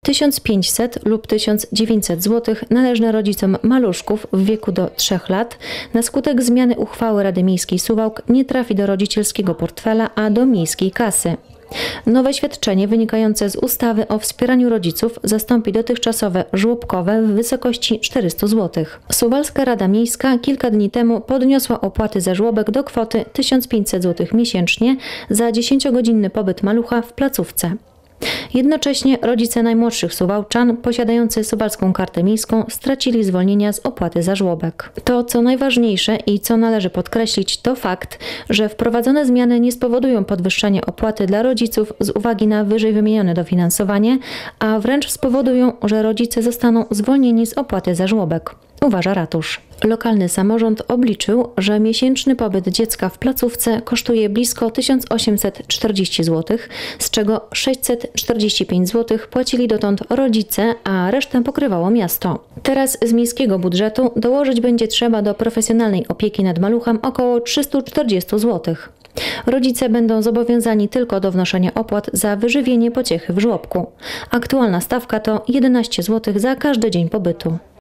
1500 lub 1900 zł należne rodzicom maluszków w wieku do 3 lat na skutek zmiany uchwały Rady Miejskiej Suwałk nie trafi do rodzicielskiego portfela, a do miejskiej kasy. Nowe świadczenie wynikające z ustawy o wspieraniu rodziców zastąpi dotychczasowe żłobkowe w wysokości 400 zł. Suwalska Rada Miejska kilka dni temu podniosła opłaty za żłobek do kwoty 1500 zł miesięcznie za 10-godzinny pobyt malucha w placówce. Jednocześnie rodzice najmłodszych Suwałczan posiadający suwalską kartę miejską stracili zwolnienia z opłaty za żłobek. To, co najważniejsze i co należy podkreślić, to fakt, że wprowadzone zmiany nie spowodują podwyższenia opłaty dla rodziców z uwagi na wyżej wymienione dofinansowanie, a wręcz spowodują, że rodzice zostaną zwolnieni z opłaty za żłobek, uważa ratusz. Lokalny samorząd obliczył, że miesięczny pobyt dziecka w placówce kosztuje blisko 1840 zł, z czego 645 zł płacili dotąd rodzice, a resztę pokrywało miasto. Teraz z miejskiego budżetu dołożyć będzie trzeba do profesjonalnej opieki nad maluchem około 340 zł. Rodzice będą zobowiązani tylko do wnoszenia opłat za wyżywienie pociechy w żłobku. Aktualna stawka to 11 zł za każdy dzień pobytu.